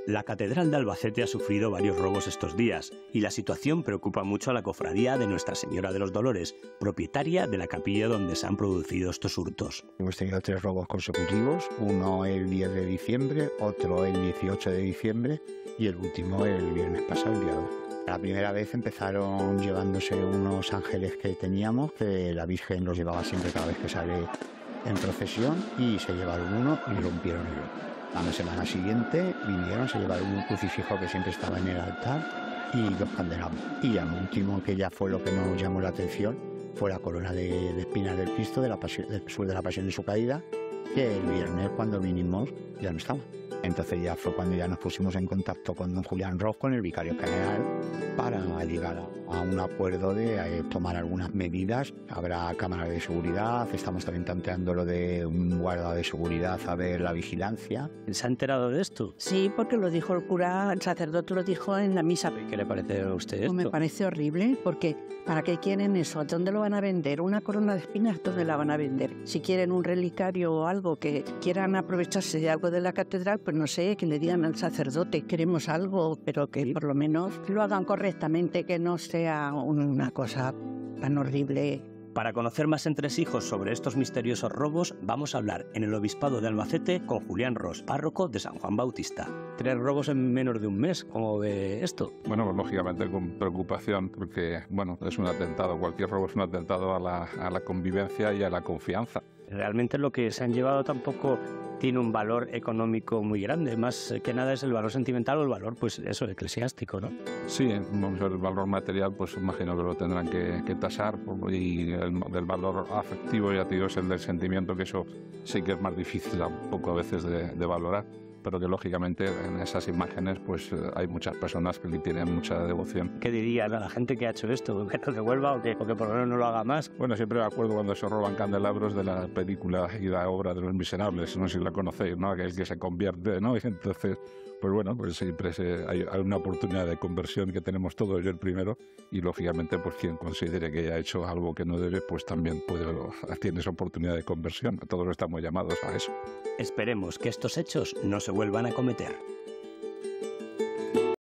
La Catedral de Albacete ha sufrido varios robos estos días y la situación preocupa mucho a la cofradía de Nuestra Señora de los Dolores, propietaria de la capilla donde se han producido estos hurtos. Hemos tenido 3 robos consecutivos, uno el 10 de diciembre, otro el 18 de diciembre y el último el viernes pasado, el día 2. La primera vez empezaron llevándose unos ángeles que teníamos, que la Virgen los llevaba siempre cada vez que sale en procesión, y se llevaron uno y rompieron el otro. A la semana siguiente vinieron, se llevaron un crucifijo que siempre estaba en el altar y los candelabros. Y al último, que ya fue lo que nos llamó la atención, fue la corona de espinas del Cristo del sur de la Pasión de su caída, que el viernes cuando vinimos ya no estaba. Entonces ya fue cuando ya nos pusimos en contacto con don Julián Ross, con el vicario general, para llegar a un acuerdo de tomar algunas medidas. Habrá cámaras de seguridad, estamos también tanteando lo de un guarda de seguridad, a ver la vigilancia. ¿Se ha enterado de esto? Sí, porque lo dijo el cura, el sacerdote lo dijo en la misa. ¿Qué le parece a usted esto? Me parece horrible, porque ¿para qué quieren eso? ¿Dónde lo van a vender? ¿Una corona de espinas? ¿Dónde la van a vender? Si quieren un relicario o algo, que quieran aprovecharse de algo de la catedral, pues no sé, que le digan al sacerdote, queremos algo, pero que por lo menos lo hagan correctamente, que no sea una cosa tan horrible. Para conocer más entresijos sobre estos misteriosos robos, vamos a hablar en el Obispado de Albacete con Julián Ross, párroco de San Juan Bautista. 3 robos en menos de un mes, ¿cómo ve esto? Bueno, pues lógicamente con preocupación, porque bueno, es un atentado, cualquier robo es un atentado a la convivencia y a la confianza. Realmente lo que se han llevado tampoco tiene un valor económico muy grande, más que nada es el valor sentimental o el valor, pues eso, eclesiástico, ¿no? Sí, vamos a ver, el valor material, pues imagino que lo tendrán que tasar, y el valor afectivo, ya te digo, es el del sentimiento, que eso sí que es más difícil un poco a veces de valorar, pero que lógicamente en esas imágenes pues hay muchas personas que le tienen mucha devoción. ¿Qué diría a la gente que ha hecho esto? ¿Que lo devuelva o que por lo menos no lo haga más? Bueno, siempre me acuerdo cuando se roban candelabros de la película y la obra de Los Miserables, no sé si la conocéis, ¿no? Aquel que se convierte, ¿no? Y entonces, pues bueno, pues siempre hay una oportunidad de conversión que tenemos todos, yo el primero, y lógicamente pues quien considere que haya hecho algo que no debe, pues también tiene esa oportunidad de conversión. Todos estamos llamados a eso. Esperemos que estos hechos no se vuelvan a cometer.